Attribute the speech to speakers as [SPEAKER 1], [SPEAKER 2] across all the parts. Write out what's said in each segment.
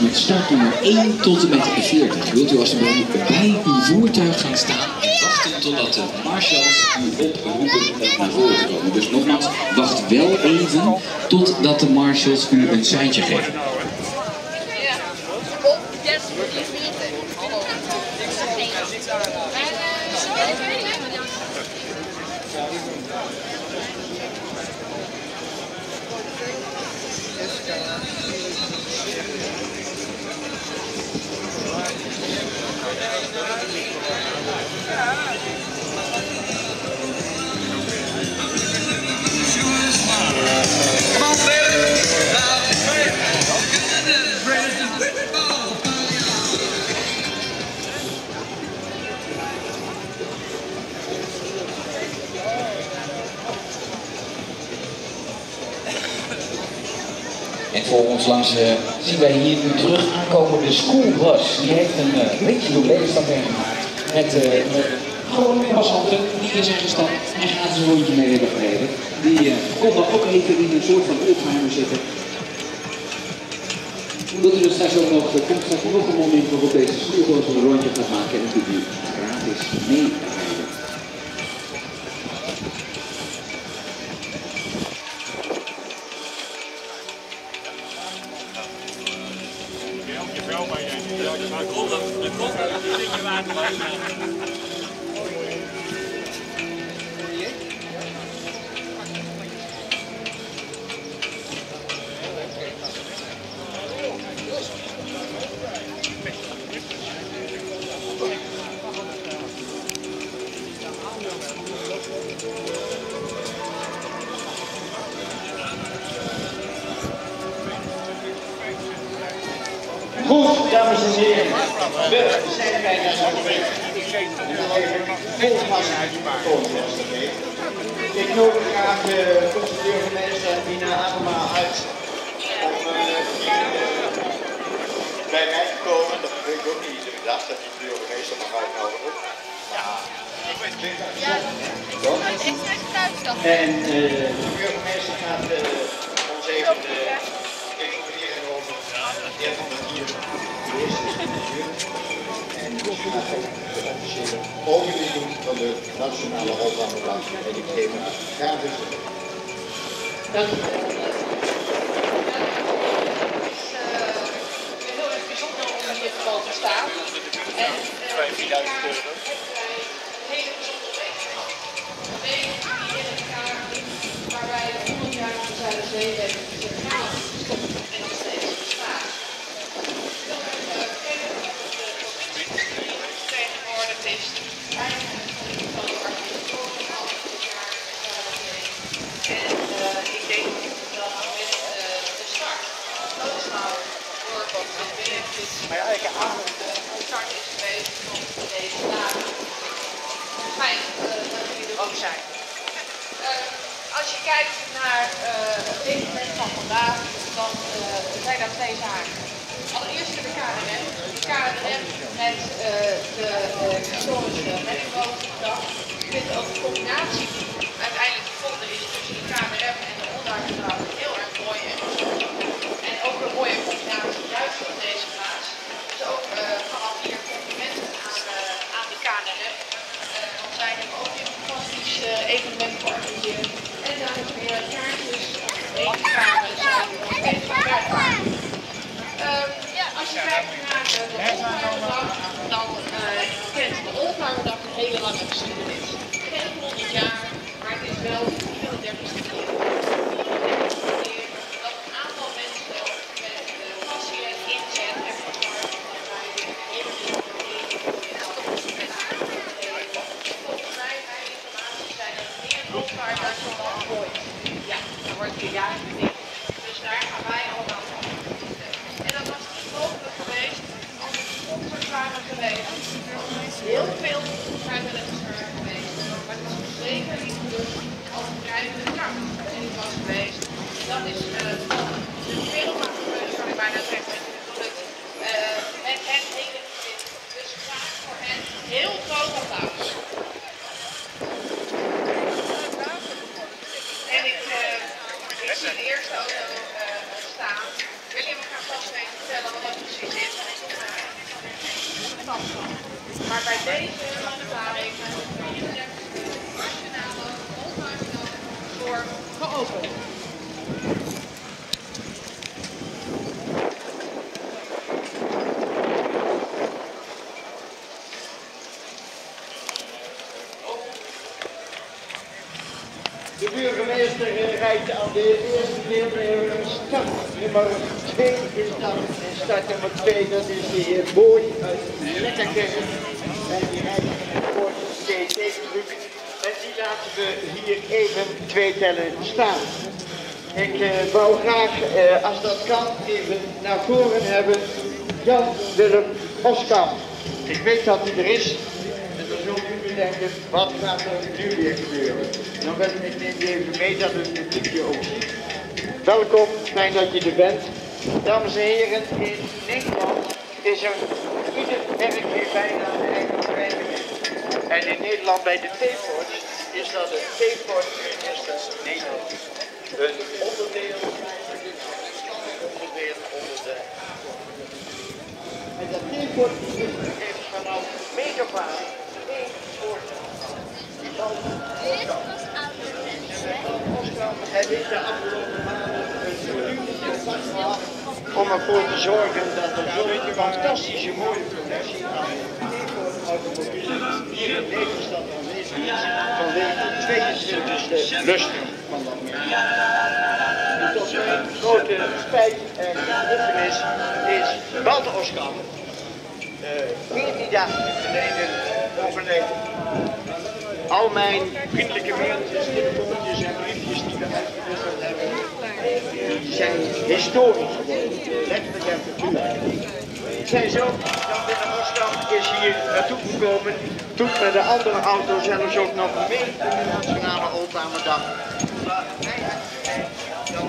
[SPEAKER 1] met startnummer 1 tot en met 40. Wilt u alsjeblieft bij uw voertuig gaan staan en wachten totdat de marshals u oproepen om naar voren te komen. Dus nogmaals, wacht wel even totdat de marshals u een seintje geven. En voor ons langs zien wij hier nu terug aankomen de schoolbus. Die heeft een beetje door Lelystad gemaakt. Met gewoon passanten die in zijn gestapt en gratis een rondje mee hebben gereden. Die konden ook even in een soort van oldtimer zitten. Omdat u er straks ook nog, er komt straks nog een moment waarop deze schoolbus een rondje gaat maken en kunt u gratis meerijden.
[SPEAKER 2] Goed, dames en heren, we zijn bijna onderweg. Vol gas uitkomen. Ik nodig graag de burgemeester Nina Adema uit om bij mij te komen. Dat weet ik ook niet iedere dag dat die burgemeester mag uitnodigen. Ja, ik weet het. En de burgemeester gaat ons even informeren over hier de eerste en dus gaat ook de officiële opening van de Nationale Oldtimerdag en ik geef hem gratis. Dank u wel. Het is heel erg bijzonder om in dit geval te staan. En 4.000 euro. Hele bijzondere week hier in elkaar, waar wij 100 jaar van Zuiderzee hebben centraal gestopt en nog steeds bestaat. Vertegenwoordigd is eigenlijk van de organisatoren al dit jaar en ik denk dat met de start noodschouw voor wat de start is geweest van deze dagen. Fijn dat jullie er ook zijn. Als je kijkt naar het evenement van vandaag, dan zijn daar twee zaken. Allereerst de KNRM. De KNRM met de historische reddingbootdag. Ik vind ook de combinatie die uiteindelijk gevonden is tussen de KNRM en de Onduikerdam heel erg mooi en ook een mooie combinatie juist op deze plaats. Dus ook vanaf hier complimenten aan de KNRM. Want zij hebben ook een fantastisch evenement georganiseerd. En dames en heren, kaartjes, eetkaarten zijn nog steeds verkrijgbaar. Als je kijkt naar de Oldtimerdag, dan kent de Oldtimerdag een hele lange geschiedenis. Geen 100 jaar, maar het is wel de 34e keer. Dat een aantal mensen met passie en inzet en vertrouwen bij de volgens mij, mijn informatie zijn er meer Oldtimers dan ooit. Ja, daar wordt gejuicht. Dus daar gaan wij allemaal van. En dat was niet mogelijk geweest als er sponsors waren geweest. Heel veel vrijwilligers waren geweest. Maar het was zeker niet gelukt als een drijvende kracht erin was geweest. Dat is de firma geweest, zou ik bijna zeggen. Met hen hele gezin. Dus graag voor hen heel groot applaus. En ik zie de eerste auto staan. Wil je me gaan vast even vertellen wat dat precies Maar bij deze verklaring 34 nationale onhuisdag voor geopend.
[SPEAKER 3] De burgemeester rijdt aan de eerste deelnemer start nummer 2 in start. En start nummer 2, dat is de heer Boy uit Lekkerkerk. En die rijdt voor de TT-truc. En die laten we hier even 2 tellen staan. Ik wou graag, als dat kan, even naar voren hebben Jan Willem Oskamp. Ik weet dat hij er is. En dan zult u bedenken, wat gaat er nu weer gebeuren? Dan ik neem je even mee dat het publiekje ook ziet. Welkom, fijn dat je er bent. Dames en heren, in Nederland is er ieder werk heeft bijna een eigen vereniging. En in Nederland bij de T-Force is dat het T-Force Minister Nederland. Een onderdeel onder de. En dat T-Force heeft vanaf megapaal één voorzitter. Die zal hij heeft de afgelopen maanden een volume vast gehad om ervoor te zorgen dat er zo'n fantastische mooie productie aan automobielen hier in Nederland aanwezig is vanwege de 22e lustrum van dat merk. En tot mijn grote spijt en ergernis is Walter Oskamp 14 dagen geleden overleden. Al mijn vriendelijke mailtjes, telefoontjes en briefjes die we uitgewisseld hebben, zijn historisch geworden, letterlijk en figuurlijk. Zijn zoon, Jan Willem Oskamp, is hier naartoe gekomen, doet met de andere auto zelfs ook nog mee in de Nationale Oldtimerdag. Maar hij had gezegd dat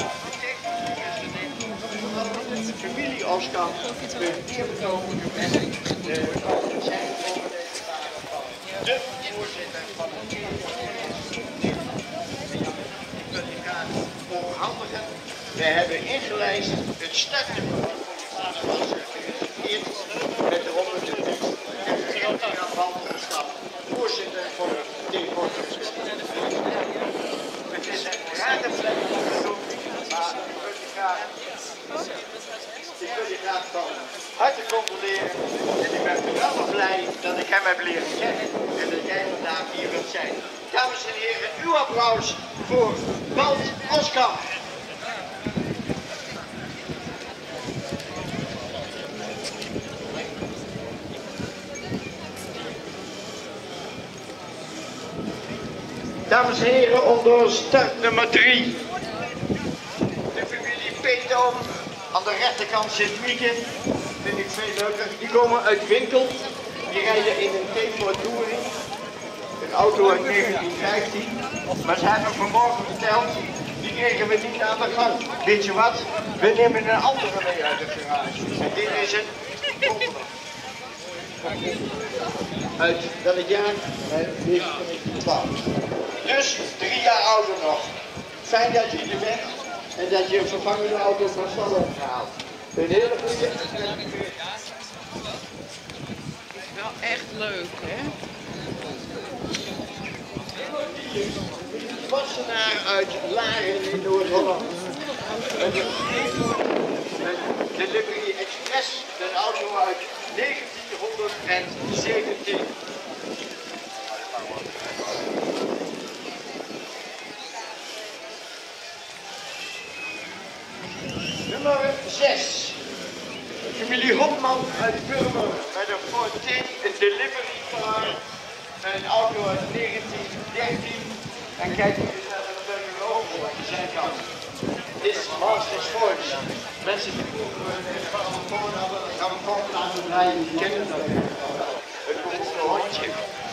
[SPEAKER 3] de familie Oskamp een eerbetoon en zijn overleden vader van de voorzitter van het overhandigen. We hebben ingelijst het startnummer van de vader was geïnteresseerd met de ondertiteling en vergelding aan Walter Oskamp, voorzitter voor het T-Force. Het is een rare plek om te doen, maar ik wil je graag van harte condoleren en ik ben geweldig blij dat ik hem heb leren kennen en dat jij vandaag hier wilt zijn. Dames en heren, uw applaus voor Walt Oskamp. Dames en heren, onder start nummer 3. De familie Peetoom. Aan de rechterkant zit Mieke. Vind ik veel leuker. Die komen uit Winkel. Die rijden in een T-Force Touring. Een auto uit 1915. Maar ze hebben vanmorgen verteld, die kregen we niet aan de gang. Weet je wat? We nemen een andere mee uit de garage. En dit is een uit welk jaar? 1912. Dus 3 jaar ouder nog. Fijn dat je er bent en dat je een vervangende auto van stal hebt gehaald. Een hele goede.
[SPEAKER 4] Wel echt leuk, hè?
[SPEAKER 3] Wassenaar uit Laren in Noord-Holland. De Liberty Express, een auto uit 1917. Nummer 6. Familie Hopman uit Burmer met een Ford T, een Delivery Car, een auto uit 1913. En kijk eens naar de burgerover aan de zijkant. Dit is Masters Voice. Mensen die vroeger gaan we gewoon laten draaien, die kennen dat. Het beroemde hondje.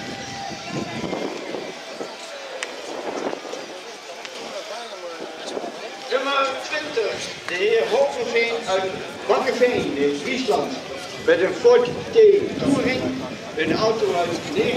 [SPEAKER 3] Nummer 20. De heer Hogeveen uit Bakkeveen in Friesland. Met een Ford T Touring, een auto uit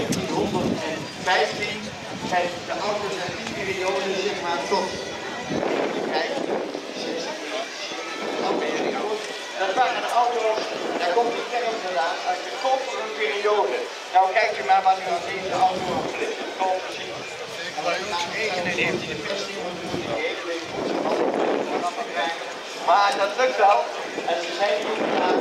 [SPEAKER 3] 1915. En de auto's uit die periode zeg maar tot Dat waren de auto's, daar komt de term vandaan, uit de kopere periode. Nou kijkt u maar wat u aan deze auto heeft. Dat kan gezien. Heeft hij de vesting moeten doen, die hele week moeten krijgen. Maar dat lukt wel. En ze zijn hier inderdaad.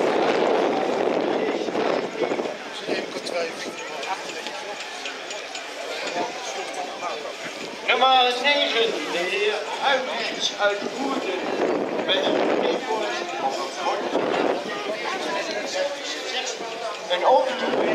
[SPEAKER 3] Nummer 9, de heer Huibrechts uit Woerden. Met een een auto